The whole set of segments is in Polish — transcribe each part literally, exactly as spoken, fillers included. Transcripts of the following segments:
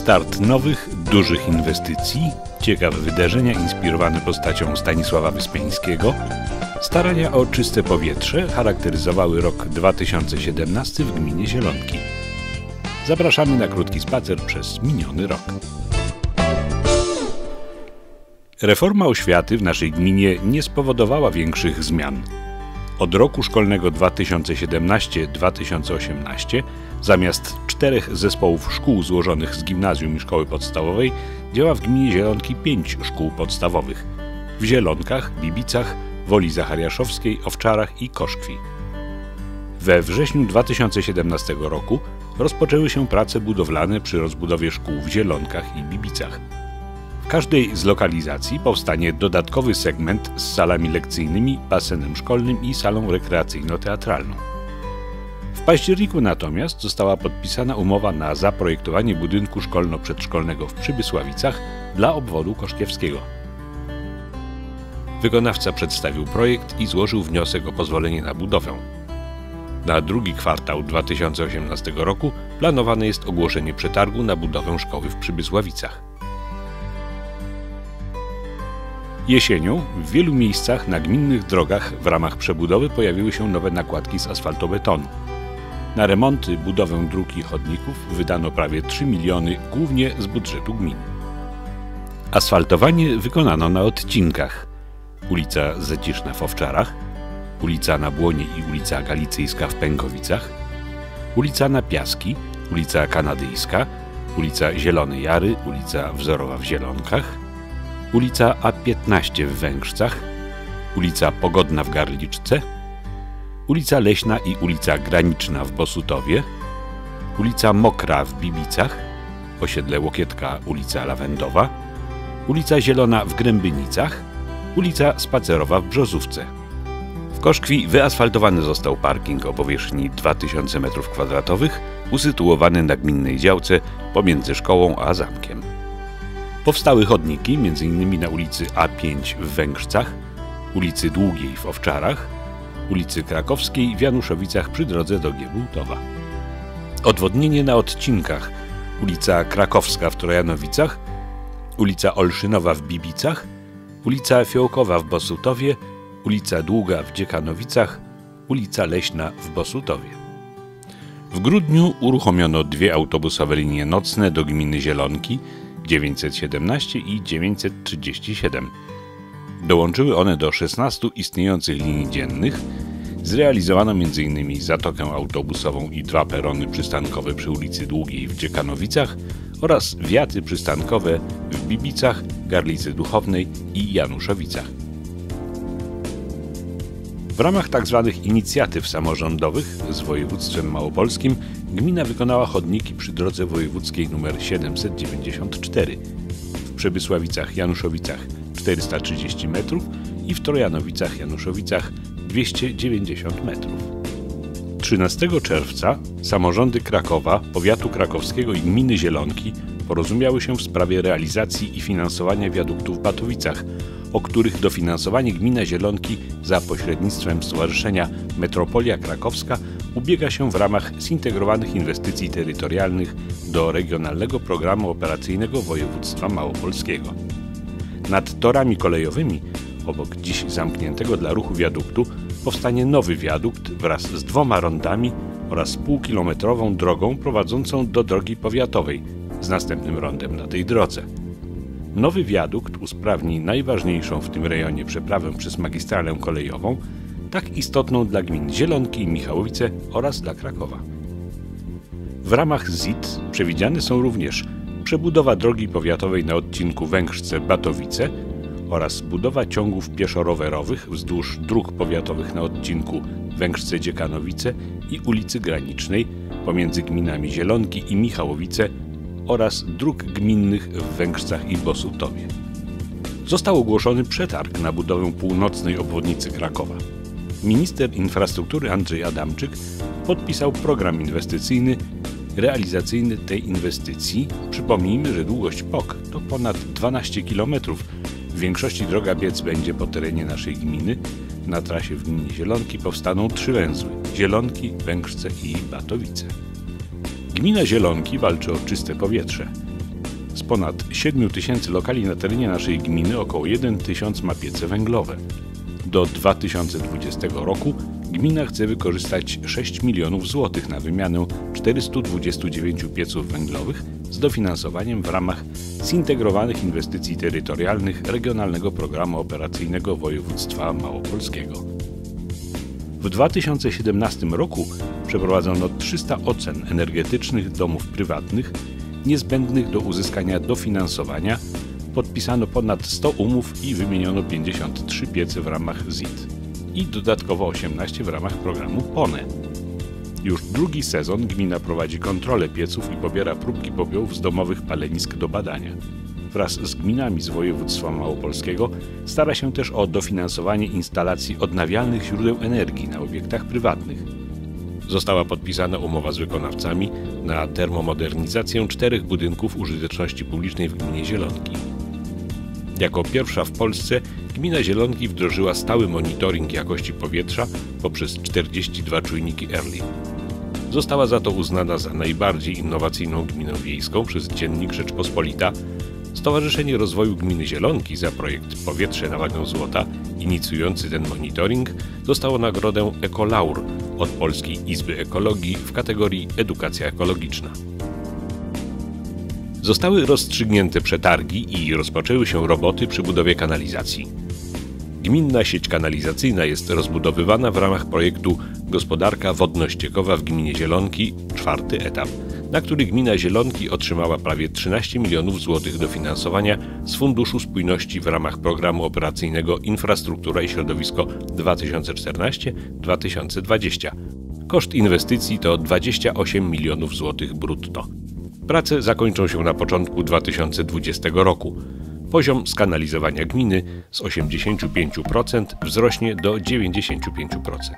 Start nowych, dużych inwestycji, ciekawe wydarzenia inspirowane postacią Stanisława Wyspiańskiego, starania o czyste powietrze charakteryzowały rok dwa tysiące siedemnasty w gminie Zielonki. Zapraszamy na krótki spacer przez miniony rok. Reforma oświaty w naszej gminie nie spowodowała większych zmian. Od roku szkolnego dwa tysiące siedemnastego do dwa tysiące osiemnastego zamiast czterech zespołów szkół złożonych z gimnazjum i szkoły podstawowej działa w gminie Zielonki pięć szkół podstawowych w Zielonkach, Bibicach, Woli Zachariaszowskiej, Owczarach i Koszkwi. We wrześniu dwa tysiące siedemnastego roku rozpoczęły się prace budowlane przy rozbudowie szkół w Zielonkach i Bibicach. W każdej z lokalizacji powstanie dodatkowy segment z salami lekcyjnymi, basenem szkolnym i salą rekreacyjno-teatralną. W październiku natomiast została podpisana umowa na zaprojektowanie budynku szkolno-przedszkolnego w Przybysławicach dla obwodu koszkiewskiego. Wykonawca przedstawił projekt i złożył wniosek o pozwolenie na budowę. Na drugi kwartał dwa tysiące osiemnastego roku planowane jest ogłoszenie przetargu na budowę szkoły w Przybysławicach. Jesienią w wielu miejscach na gminnych drogach w ramach przebudowy pojawiły się nowe nakładki z asfaltobetonu. Na remonty, budowę dróg i chodników wydano prawie trzy miliony, głównie z budżetu gminy. Asfaltowanie wykonano na odcinkach: ulica Zeciszna w Owczarach, ulica na Błonie i ulica Galicyjska w Pękowicach, ulica na Piaski, ulica Kanadyjska, ulica Zielone Jary, ulica Wzorowa w Zielonkach, ulica A piętnaście w Węgrzcach, ulica Pogodna w Garliczce, ulica Leśna i ulica Graniczna w Bosutowie, ulica Mokra w Bibicach, osiedle Łokietka, ulica Lawendowa, ulica Zielona w Grębynicach, ulica Spacerowa w Brzozówce. W Koszkwi wyasfaltowany został parking o powierzchni dwa tysiące metrów kwadratowych, usytuowany na gminnej działce pomiędzy szkołą a zamkiem. Powstały chodniki między innymi na ulicy A pięć w Węgrzcach, ulicy Długiej w Owczarach, ulicy Krakowskiej w Januszowicach przy drodze do Giebultowa. Odwodnienie na odcinkach: ulica Krakowska w Trojanowicach, ulica Olszynowa w Bibicach, ulica Fiołkowa w Bosutowie, ulica Długa w Dziekanowicach, ulica Leśna w Bosutowie. W grudniu uruchomiono dwie autobusowe linie nocne do gminy Zielonki, dziewięćset siedemnaście i dziewięćset trzydzieści siedem. Dołączyły one do szesnastu istniejących linii dziennych. Zrealizowano między innymi zatokę autobusową i dwa perony przystankowe przy ulicy Długiej w Dziekanowicach oraz wiaty przystankowe w Bibicach, Garlicy Duchownej i Januszowicach. W ramach tzw. inicjatyw samorządowych z województwem małopolskim gmina wykonała chodniki przy drodze wojewódzkiej nr siedemset dziewięćdziesiąt cztery, w Przebysławicach Januszowicach czterysta trzydzieści metrów i w Trojanowicach Januszowicach dwieście dziewięćdziesiąt metrów. trzynastego czerwca samorządy Krakowa, powiatu krakowskiego i gminy Zielonki porozumiały się w sprawie realizacji i finansowania wiaduktu w Batowicach, o których dofinansowanie gmina Zielonki za pośrednictwem Stowarzyszenia Metropolia Krakowska ubiega się w ramach zintegrowanych inwestycji terytorialnych do Regionalnego Programu Operacyjnego Województwa Małopolskiego. Nad torami kolejowymi, obok dziś zamkniętego dla ruchu wiaduktu, powstanie nowy wiadukt wraz z dwoma rondami oraz półkilometrową drogą prowadzącą do drogi powiatowej z następnym rondem na tej drodze. Nowy wiadukt usprawni najważniejszą w tym rejonie przeprawę przez magistralę kolejową, tak istotną dla gmin Zielonki i Michałowice oraz dla Krakowa. W ramach Z I T przewidziane są również przebudowa drogi powiatowej na odcinku Węgrzce-Batowice oraz budowa ciągów pieszo-rowerowych wzdłuż dróg powiatowych na odcinku Węgrzce-Dziekanowice i ulicy Granicznej pomiędzy gminami Zielonki i Michałowice oraz dróg gminnych w Węgrzcach i Bosutowie. Został ogłoszony przetarg na budowę północnej obwodnicy Krakowa. Minister infrastruktury Andrzej Adamczyk podpisał program inwestycyjny realizacyjny tej inwestycji. Przypomnijmy, że długość P O K to ponad dwanaście kilometrów. W większości droga biec będzie po terenie naszej gminy. Na trasie w gminie Zielonki powstaną trzy węzły: Zielonki, Węgrzce i Batowice. Gmina Zielonki walczy o czyste powietrze. Z ponad siedmiu tysięcy lokali na terenie naszej gminy około jeden tysiąc ma piece węglowe. Do dwa tysiące dwudziestego roku gmina chce wykorzystać sześć milionów złotych na wymianę czterystu dwudziestu dziewięciu pieców węglowych z dofinansowaniem w ramach zintegrowanych inwestycji terytorialnych Regionalnego Programu Operacyjnego Województwa Małopolskiego. W dwa tysiące siedemnastym roku przeprowadzono trzysta ocen energetycznych domów prywatnych niezbędnych do uzyskania dofinansowania, podpisano ponad sto umów i wymieniono pięćdziesiąt trzy piece w ramach Z I T i dodatkowo osiemnaście w ramach programu P O N E. Już drugi sezon gmina prowadzi kontrolę pieców i pobiera próbki popiołów z domowych palenisk do badania. Wraz z gminami z województwa małopolskiego stara się też o dofinansowanie instalacji odnawialnych źródeł energii na obiektach prywatnych. Została podpisana umowa z wykonawcami na termomodernizację czterech budynków użyteczności publicznej w gminie Zielonki. Jako pierwsza w Polsce gmina Zielonki wdrożyła stały monitoring jakości powietrza poprzez czterdzieści dwa czujniki Early. Została za to uznana za najbardziej innowacyjną gminę wiejską przez Dziennik Rzeczpospolita. Stowarzyszenie Rozwoju Gminy Zielonki za projekt Powietrze na wagę złota, inicjujący ten monitoring, dostało nagrodę Ekolaur od Polskiej Izby Ekologii w kategorii Edukacja ekologiczna. Zostały rozstrzygnięte przetargi i rozpoczęły się roboty przy budowie kanalizacji. Gminna sieć kanalizacyjna jest rozbudowywana w ramach projektu Gospodarka wodno-ściekowa w gminie Zielonki, czwarty etap, na który gmina Zielonki otrzymała prawie trzynaście milionów złotych dofinansowania z Funduszu Spójności w ramach Programu Operacyjnego Infrastruktura i Środowisko dwa tysiące czternaście do dwa tysiące dwudziestego. Koszt inwestycji to dwadzieścia osiem milionów złotych brutto. Prace zakończą się na początku dwa tysiące dwudziestego roku. Poziom skanalizowania gminy z osiemdziesięciu pięciu procent wzrośnie do dziewięćdziesięciu pięciu procent.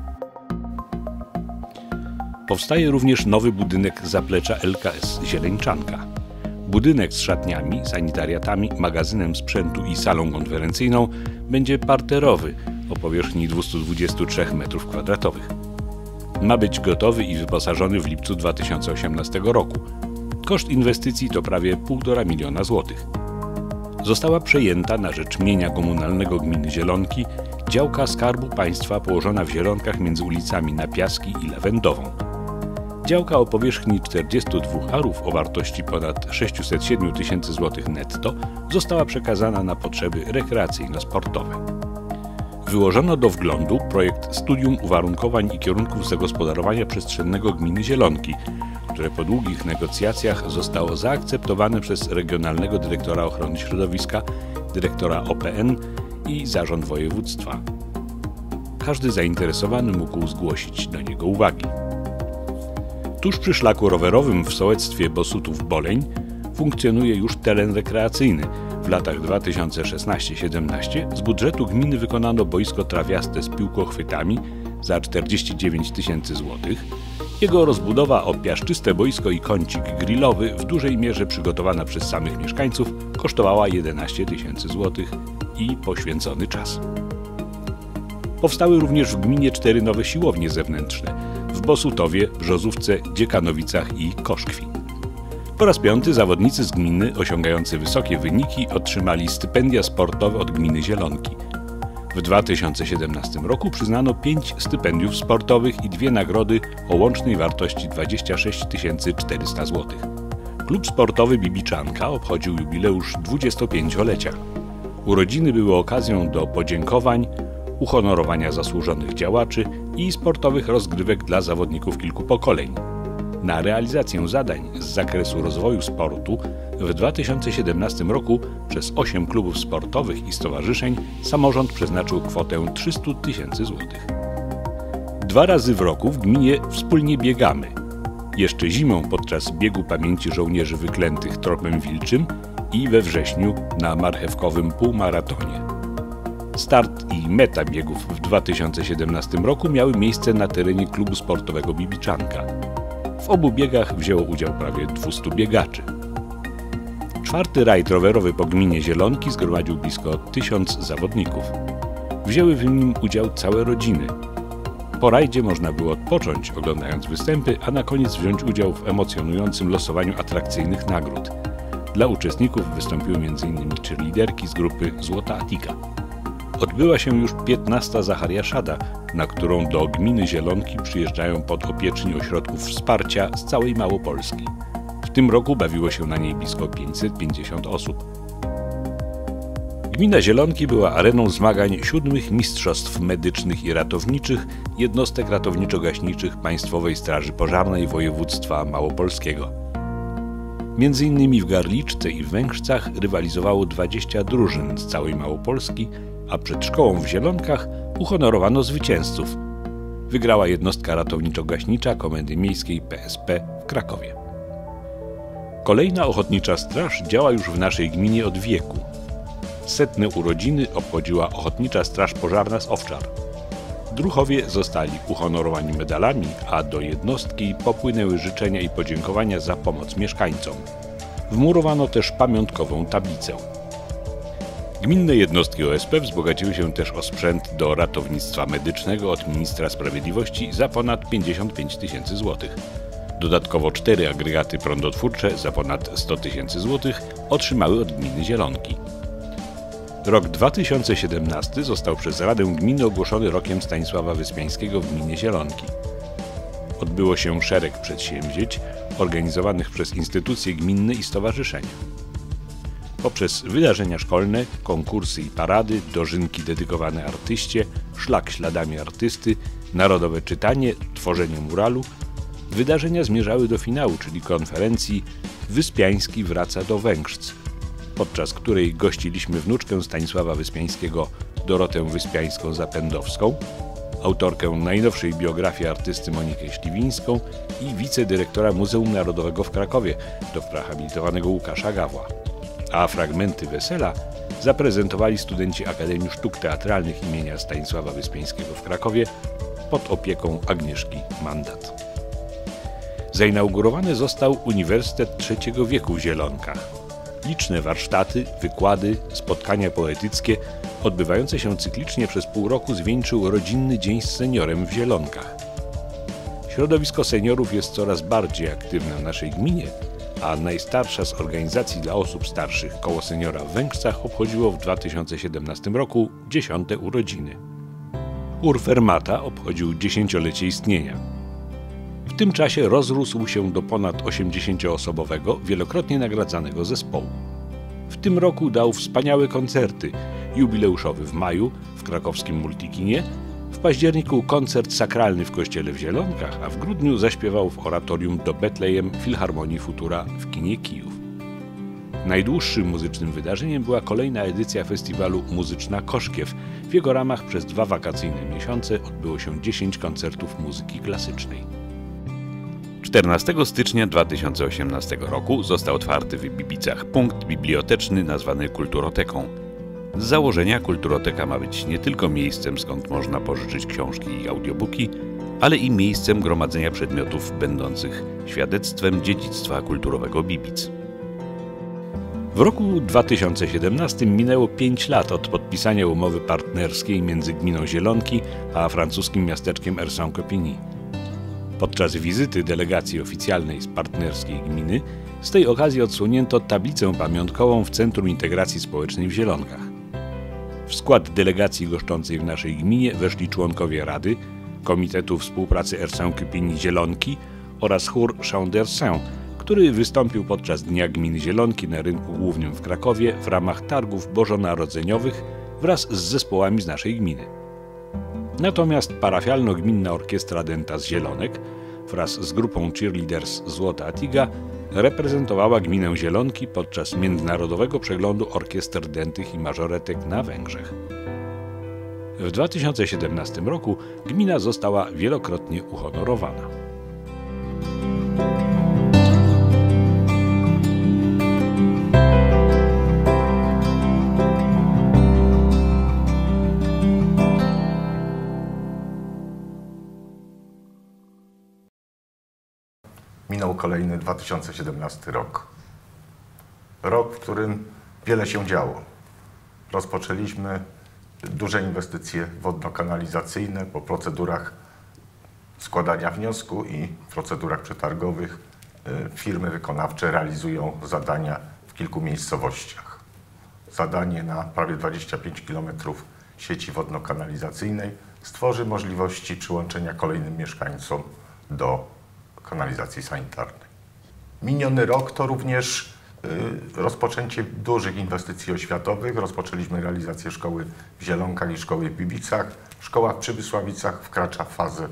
Powstaje również nowy budynek zaplecza L K S Zieleńczanka. Budynek z szatniami, sanitariatami, magazynem sprzętu i salą konferencyjną będzie parterowy o powierzchni dwieście dwadzieścia trzy metrów kwadratowych. Ma być gotowy i wyposażony w lipcu dwa tysiące osiemnastego roku. Koszt inwestycji to prawie półtora miliona złotych. Została przejęta na rzecz mienia komunalnego gminy Zielonki działka Skarbu Państwa położona w Zielonkach między ulicami Na Piaski i Lawendową. Działka o powierzchni czterdziestu dwóch arów o wartości ponad sześciuset siedmiu tysięcy złotych netto została przekazana na potrzeby rekreacyjno-sportowe. Wyłożono do wglądu projekt Studium Uwarunkowań i Kierunków Zagospodarowania Przestrzennego Gminy Zielonki, które po długich negocjacjach zostało zaakceptowane przez Regionalnego Dyrektora Ochrony Środowiska, Dyrektora O P N i Zarząd Województwa. Każdy zainteresowany mógł zgłosić do niego uwagi. Tuż przy szlaku rowerowym w sołectwie Bosutów-Boleń funkcjonuje już teren rekreacyjny. W latach dwa tysiące szesnastym do dwa tysiące siedemnastego z budżetu gminy wykonano boisko trawiaste z piłkochwytami za czterdzieści dziewięć tysięcy złotych. Jego rozbudowa o piaszczyste boisko i kącik grillowy, w dużej mierze przygotowana przez samych mieszkańców, kosztowała jedenaście tysięcy złotych i poświęcony czas. Powstały również w gminie cztery nowe siłownie zewnętrzne w Bosutowie, Brzozówce, Dziekanowicach i Koszkwi. Po raz piąty zawodnicy z gminy osiągający wysokie wyniki otrzymali stypendia sportowe od gminy Zielonki. W dwa tysiące siedemnastym roku przyznano pięć stypendiów sportowych i dwie nagrody o łącznej wartości dwadzieścia sześć tysięcy czterysta złotych. Klub sportowy Bibiczanka obchodził jubileusz dwudziestopięciolecia. Urodziny były okazją do podziękowań, uhonorowania zasłużonych działaczy i sportowych rozgrywek dla zawodników kilku pokoleń. Na realizację zadań z zakresu rozwoju sportu w dwa tysiące siedemnastym roku przez osiem klubów sportowych i stowarzyszeń samorząd przeznaczył kwotę trzysta tysięcy złotych. Dwa razy w roku w gminie wspólnie biegamy. Jeszcze zimą podczas biegu pamięci żołnierzy wyklętych tropem wilczym i we wrześniu na marchewkowym półmaratonie. Start i meta biegów w dwa tysiące siedemnastym roku miały miejsce na terenie klubu sportowego Bibiczanka. W obu biegach wzięło udział prawie dwustu biegaczy. Czwarty rajd rowerowy po gminie Zielonki zgromadził blisko tysiąc zawodników. Wzięły w nim udział całe rodziny. Po rajdzie można było odpocząć, oglądając występy, a na koniec wziąć udział w emocjonującym losowaniu atrakcyjnych nagród. Dla uczestników wystąpiły między innymi cheerleaderki z grupy Złota Atika. Odbyła się już piętnasta Zachariaszada, na którą do gminy Zielonki przyjeżdżają podopieczni ośrodków wsparcia z całej Małopolski. W tym roku bawiło się na niej blisko pięćset pięćdziesiąt osób. Gmina Zielonki była areną zmagań siódmych Mistrzostw Medycznych i Ratowniczych jednostek ratowniczo-gaśniczych Państwowej Straży Pożarnej Województwa Małopolskiego. Między innymi w Garliczce i w Węgrzcach rywalizowało dwadzieścia drużyn z całej Małopolski, a przed szkołą w Zielonkach uhonorowano zwycięzców. Wygrała jednostka ratowniczo-gaśnicza Komendy Miejskiej P S P w Krakowie. Kolejna ochotnicza straż działa już w naszej gminie od wieku. Setne urodziny obchodziła Ochotnicza Straż Pożarna z Owczar. Druhowie zostali uhonorowani medalami, a do jednostki popłynęły życzenia i podziękowania za pomoc mieszkańcom. Wmurowano też pamiątkową tablicę. Gminne jednostki O S P wzbogaciły się też o sprzęt do ratownictwa medycznego od Ministra Sprawiedliwości za ponad pięćdziesiąt pięć tysięcy złotych. Dodatkowo cztery agregaty prądotwórcze za ponad sto tysięcy złotych otrzymały od gminy Zielonki. Rok dwa tysiące siedemnasty został przez Radę Gminy ogłoszony rokiem Stanisława Wyspiańskiego w gminie Zielonki. Odbyło się szereg przedsięwzięć organizowanych przez instytucje gminne i stowarzyszenia. Poprzez wydarzenia szkolne, konkursy i parady, dożynki dedykowane artyście, szlak śladami artysty, narodowe czytanie, tworzenie muralu, wydarzenia zmierzały do finału, czyli konferencji Wyspiański wraca do Węgrzc, podczas której gościliśmy wnuczkę Stanisława Wyspiańskiego, Dorotę Wyspiańską-Zapędowską, autorkę najnowszej biografii artysty Monikę Śliwińską i wicedyrektora Muzeum Narodowego w Krakowie, doktora habilitowanego Łukasza Gawła. A fragmenty wesela zaprezentowali studenci Akademii Sztuk Teatralnych imienia Stanisława Wyspiańskiego w Krakowie pod opieką Agnieszki Mandat. Zainaugurowany został Uniwersytet Trzeciego Wieku w Zielonkach. Liczne warsztaty, wykłady, spotkania poetyckie odbywające się cyklicznie przez pół roku zwieńczył rodzinny dzień z seniorem w Zielonkach. Środowisko seniorów jest coraz bardziej aktywne w naszej gminie, a najstarsza z organizacji dla osób starszych, Koło Seniora w Węgrzcach, obchodziło w dwa tysiące siedemnastym roku dziesiąte urodziny. Urfermata obchodził dziesięciolecie istnienia. W tym czasie rozrósł się do ponad osiemdziesięcioosobowego, wielokrotnie nagradzanego zespołu. W tym roku dał wspaniałe koncerty, jubileuszowy w maju w krakowskim Multikinie, w październiku koncert sakralny w kościele w Zielonkach, a w grudniu zaśpiewał w oratorium do Betlejem Filharmonii Futura w kinie Kijów. Najdłuższym muzycznym wydarzeniem była kolejna edycja festiwalu Muzyczna Koszkiew. W jego ramach przez dwa wakacyjne miesiące odbyło się dziesięć koncertów muzyki klasycznej. czternastego stycznia dwa tysiące osiemnastego roku został otwarty w Bibicach punkt biblioteczny nazwany Kulturoteką. Z założenia Kulturoteka ma być nie tylko miejscem, skąd można pożyczyć książki i audiobooki, ale i miejscem gromadzenia przedmiotów będących świadectwem dziedzictwa kulturowego Bibic. W roku dwa tysiące siedemnastym minęło pięć lat od podpisania umowy partnerskiej między gminą Zielonki a francuskim miasteczkiem Ersan-Quepigny. Podczas wizyty delegacji oficjalnej z partnerskiej gminy z tej okazji odsłonięto tablicę pamiątkową w Centrum Integracji Społecznej w Zielonkach. W skład delegacji goszczącej w naszej gminie weszli członkowie Rady, Komitetu Współpracy Ersan-Quepigny Zielonki oraz chór Chant d'Ersan, który wystąpił podczas Dnia Gminy Zielonki na Rynku Głównym w Krakowie w ramach targów bożonarodzeniowych wraz z zespołami z naszej gminy. Natomiast parafialno-gminna orkiestra Dęta z Zielonek wraz z grupą cheerleaders Złota Atiga reprezentowała gminę Zielonki podczas międzynarodowego przeglądu orkiester dętych i mażoretek na Węgrzech. W dwa tysiące siedemnastym roku gmina została wielokrotnie uhonorowana. Minął kolejny dwa tysiące siedemnasty rok. Rok, w którym wiele się działo. Rozpoczęliśmy duże inwestycje wodno-kanalizacyjne. Po procedurach składania wniosku i procedurach przetargowych firmy wykonawcze realizują zadania w kilku miejscowościach. Zadanie na prawie dwadzieścia pięć kilometrów sieci wodno-kanalizacyjnej stworzy możliwości przyłączenia kolejnym mieszkańcom do kanalizacji sanitarnej. Miniony rok to również y, rozpoczęcie dużych inwestycji oświatowych. Rozpoczęliśmy realizację szkoły w Zielonkach i szkoły w Bibicach. Szkoła w Przybysławicach wkracza w fazę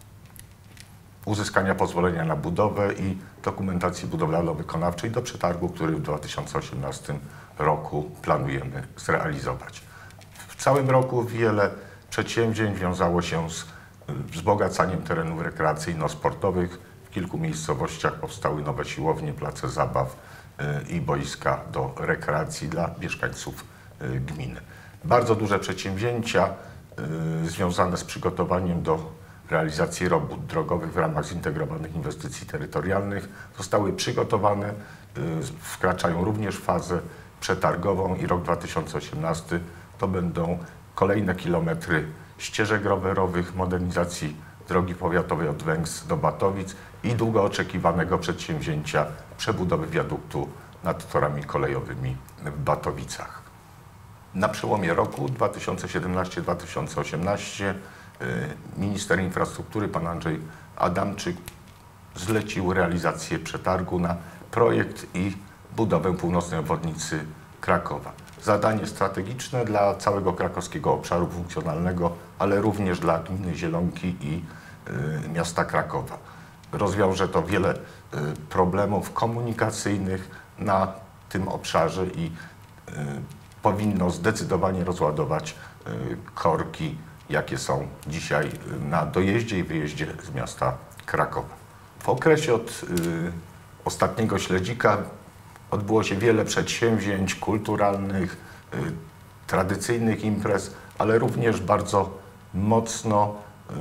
uzyskania pozwolenia na budowę i dokumentacji budowlano-wykonawczej do przetargu, który w dwa tysiące osiemnastym roku planujemy zrealizować. W całym roku wiele przedsięwzięć wiązało się z wzbogacaniem terenów rekreacyjno-sportowych. W kilku miejscowościach powstały nowe siłownie, place zabaw i boiska do rekreacji dla mieszkańców gminy. Bardzo duże przedsięwzięcia związane z przygotowaniem do realizacji robót drogowych w ramach zintegrowanych inwestycji terytorialnych zostały przygotowane, wkraczają również w fazę przetargową i rok dwa tysiące osiemnasty to będą kolejne kilometry ścieżek rowerowych, modernizacji drogi powiatowej od Węgz do Batowic i długo oczekiwanego przedsięwzięcia przebudowy wiaduktu nad torami kolejowymi w Batowicach. Na przełomie roku dwa tysiące siedemnasty dwa tysiące osiemnasty minister infrastruktury pan Andrzej Adamczyk zlecił realizację przetargu na projekt i budowę północnej obwodnicy Krakowa. Zadanie strategiczne dla całego krakowskiego obszaru funkcjonalnego, ale również dla gminy Zielonki i y, miasta Krakowa. Rozwiąże to wiele y, problemów komunikacyjnych na tym obszarze i y, powinno zdecydowanie rozładować y, korki, jakie są dzisiaj na dojeździe i wyjeździe z miasta Krakowa. W okresie od y, ostatniego śledzika odbyło się wiele przedsięwzięć kulturalnych, y, tradycyjnych imprez, ale również bardzo mocno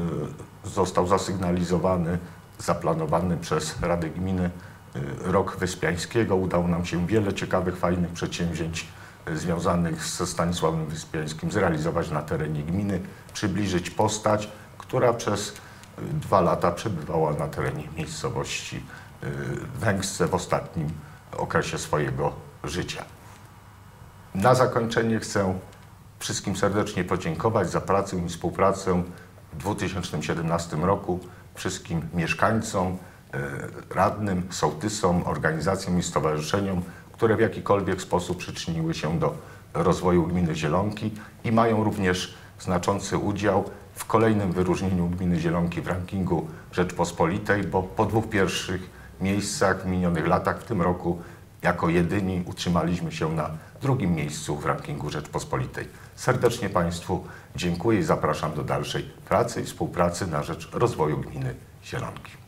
y, został zasygnalizowany, zaplanowany przez Radę Gminy y, Rok Wyspiańskiego. Udało nam się wiele ciekawych, fajnych przedsięwzięć y, związanych ze Stanisławem Wyspiańskim zrealizować na terenie gminy, przybliżyć postać, która przez y, dwa lata przebywała na terenie miejscowości y, Węgzce w ostatnim okresie swojego życia. Na zakończenie chcę wszystkim serdecznie podziękować za pracę i współpracę w dwa tysiące siedemnastym roku, wszystkim mieszkańcom, radnym, sołtysom, organizacjom i stowarzyszeniom, które w jakikolwiek sposób przyczyniły się do rozwoju gminy Zielonki i mają również znaczący udział w kolejnym wyróżnieniu gminy Zielonki w rankingu Rzeczpospolitej, bo po dwóch pierwszych miejscach w minionych latach w tym roku jako jedyni utrzymaliśmy się na drugim miejscu w rankingu Rzeczpospolitej. Serdecznie Państwu dziękuję i zapraszam do dalszej pracy i współpracy na rzecz rozwoju gminy Zielonki.